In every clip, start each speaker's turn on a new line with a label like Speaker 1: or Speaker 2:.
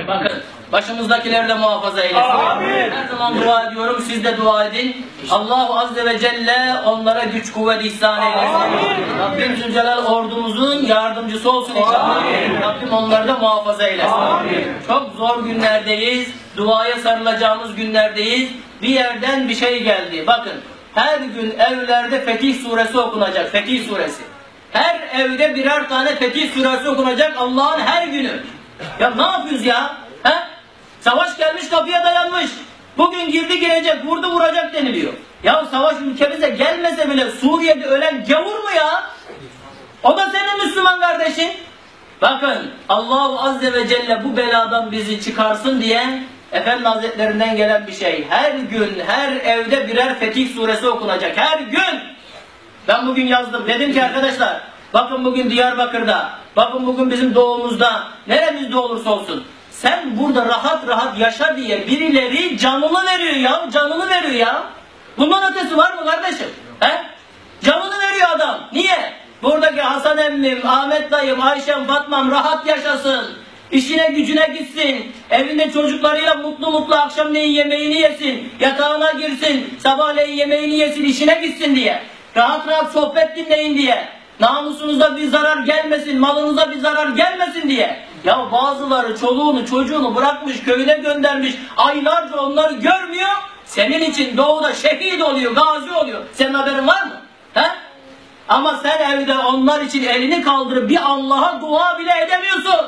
Speaker 1: Bakın, başımızdakileri de muhafaza eylesin.
Speaker 2: Amin.
Speaker 1: Her zaman dua ediyorum, siz de dua edin. Allah Azze ve Celle onlara güç kuvvet ihsan eylesin.
Speaker 2: Amin.
Speaker 1: Rabbim Zülcelal ordumuzun yardımcısı olsun inşallah.
Speaker 2: Amin.
Speaker 1: Rabbim onları da muhafaza eylesin.
Speaker 2: Amin.
Speaker 1: Çok zor günlerdeyiz, duaya sarılacağımız günlerdeyiz. Bir yerden bir şey geldi. Bakın, her gün evlerde Fetih Suresi okunacak. Fetih Suresi. Her evde birer tane Fetih Suresi okunacak Allah'ın her günü. Ya ne yapıyoruz ya? He? Savaş gelmiş, kapıya dayanmış. Bugün girdi girecek, vurdu vuracak deniliyor. Ya savaş ülkemize gelmese bile Suriye'de ölen gavur mu ya? O da senin Müslüman kardeşin. Bakın, Allah Azze ve Celle bu beladan bizi çıkarsın diye Efendi Hazretlerinden gelen bir şey. Her gün, her evde birer Fetih Suresi okunacak. Her gün. Ben bugün yazdım. Dedim ki arkadaşlar, bakın bugün Diyarbakır'da, bakın bugün bizim doğumuzda, neremizde olursa olsun, sen burada rahat rahat yaşa diye birileri canını veriyor ya, canını veriyor ya. Bundan ötesi var mı kardeşim? He? Canını veriyor adam. Niye? Buradaki Hasan emmim, Ahmet dayım, Ayşem, Fatmam rahat yaşasın. İşine gücüne gitsin. Evinde çocuklarıyla mutlu mutlu akşamleyin yemeğini yesin. Yatağına girsin. Sabahleyin yemeğini yesin. İşine gitsin diye. Rahat rahat sohbet dinleyin diye. Namusunuza bir zarar gelmesin. Malınıza bir zarar gelmesin diye. Ya bazıları çoluğunu çocuğunu bırakmış, köyüne göndermiş. Aylarca onları görmüyor. Senin için doğuda şehit oluyor, gazi oluyor. Senin haberin var mı? He? Ama sen evde onlar için elini kaldırıp bir Allah'a dua bile edemiyorsun.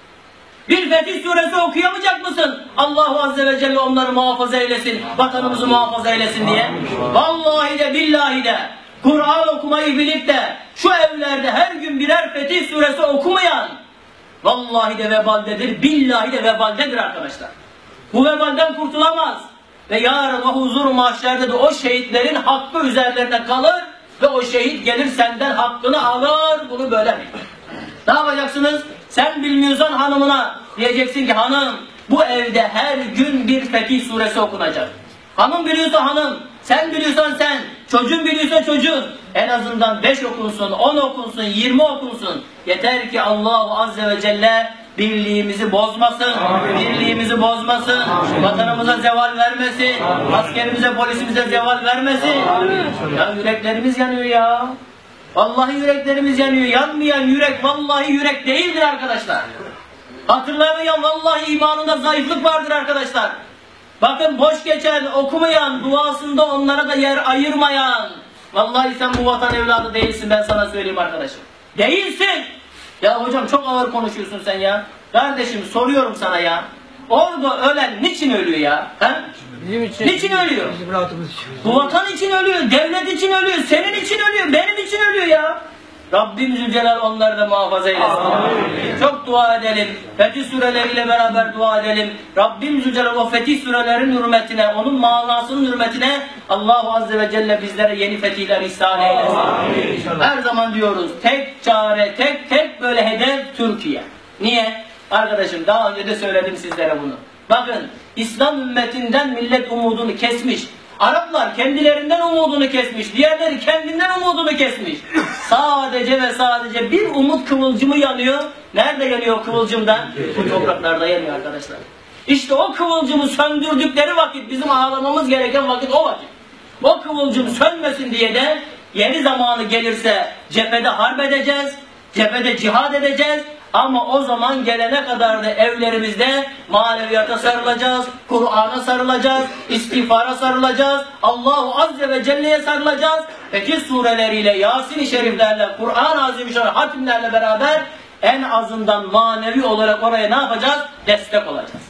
Speaker 1: Bir Fetih Suresi okuyamayacak mısın? Allah Azze ve Celle onları muhafaza eylesin, vatanımızı muhafaza eylesin diye. Vallahi de billahi de Kur'an okumayı bilip de şu evlerde her gün birer Fetih Suresi okumayan vallahi de vebaldedir, billahi de vebaldedir arkadaşlar. Bu vebalden kurtulamaz. Ve yarın o huzur mahşerde de o şehitlerin hakkı üzerlerine kalır ve o şehit gelir senden hakkını alır. Bunu böyle mi? Ne yapacaksınız? Sen bilmiyorsan hanımına diyeceksin ki hanım bu evde her gün bir Fetih Suresi okunacak. Hanım biliyorsa hanım, sen biliyorsan sen, çocuğun biliyorsa çocuğun. En azından 5 okunsun, 10 okunsun, 20 okunsun. Yeter ki Allah Azze ve Celle birliğimizi bozmasın, birliğimizi bozmasın, vatanımıza zeval vermesin, askerimize, polisimize zeval vermesin. Ya yüreklerimiz yanıyor ya. Vallahi yüreklerimiz yanıyor. Yanmayan yürek vallahi yürek değildir arkadaşlar. Hatırlamayan vallahi imanında zayıflık vardır arkadaşlar. Bakın boş geçen, okumayan, duasında onlara da yer ayırmayan. Vallahi sen bu vatan evladı değilsin, ben sana söyleyeyim arkadaşım. Değilsin. Ya hocam çok ağır konuşuyorsun sen ya. Kardeşim soruyorum sana ya. Orada ölen niçin ölüyor ya? He?
Speaker 3: Bizim için.
Speaker 1: Niçin ölüyor?
Speaker 3: Bizim rahatımız için.
Speaker 1: Bu vatan için ölüyor, devlet için ölüyor, senin için ölüyor, benim için ölüyor ya. Rabbim Zülcelal onları da muhafaza eylesin. Amin. Çok dua edelim. Fetih sureleriyle beraber dua edelim. Rabbim Zülcelal o fetih surelerin hürmetine, onun manasının hürmetine Allah Azze ve Celle bizlere yeni fetihler ihsan eylesin. Amin. Her zaman diyoruz tek çare, tek böyle hedef Türkiye. Niye? Arkadaşım daha önce de söyledim sizlere bunu. Bakın İslam ümmetinden millet umudunu kesmiş. Araplar kendilerinden umudunu kesmiş. Diğerleri kendinden umudunu kesmiş. Sadece ve sadece bir umut kıvılcımı yanıyor. Nerede yanıyor o kıvılcımdan? Bu topraklarda yanıyor arkadaşlar. İşte o kıvılcımı söndürdükleri vakit bizim ağlamamız gereken vakit o vakit. O kıvılcım sönmesin diye de yeni zamanı gelirse cephede harp edeceğiz. Cephede cihad edeceğiz. Ama o zaman gelene kadar da evlerimizde maneviyata sarılacağız, Kur'an'a sarılacağız, istiğfara sarılacağız, Allah-u Azze ve Celle'ye sarılacağız. Fetih sureleriyle, Yasin-i Şeriflerle, Kur'an-ı Azimüşşan hatimlerle beraber en azından manevi olarak oraya ne yapacağız? Destek olacağız.